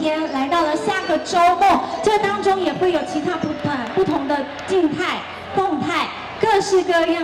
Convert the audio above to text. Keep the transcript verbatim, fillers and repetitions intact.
天来到了下个周末，这当中也会有其他不同不同的静态、动态、各式各样。